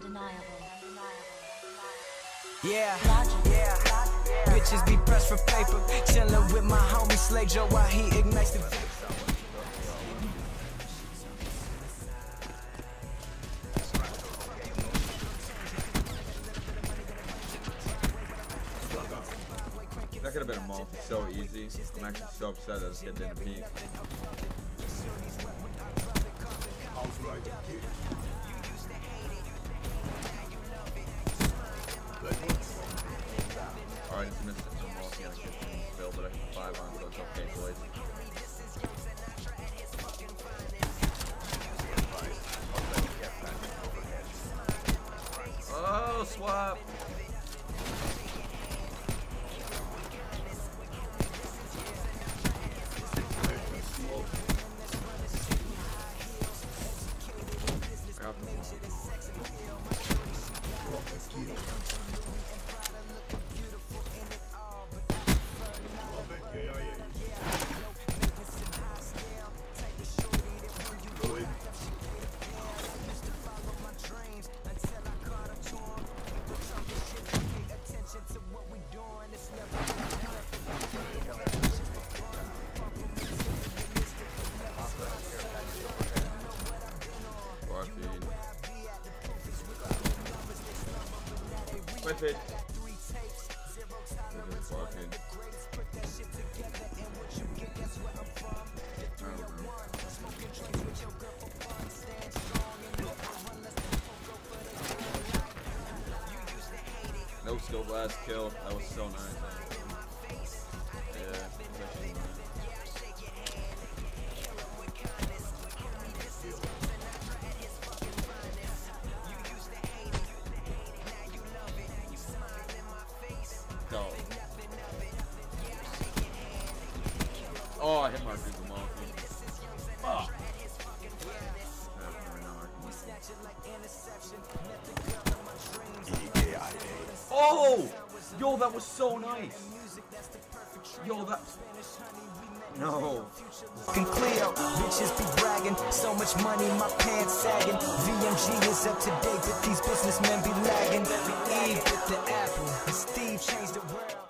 Yeah, yeah, bitches be pressed for paper. Chillin' with my homie Slay Joe while he ignites the vape. That could have been a multi so easy. I'm actually so upset that this kid didn't peek. Alright, it's missed it some multi and I can build it at 5 on, so it's okay, boys. Oh, swap! With it. No skill blast kill. That was so nice. Yeah. Oh, I hit my Google Monkey. Oh. Oh! Yo, that was so nice. Yo, that. No. Fucking Cleo, bitches be bragging. So much money, my pants sagging. VMG is up to date, but these businessmen be lagging. Eve with the apple, and Steve changed the world.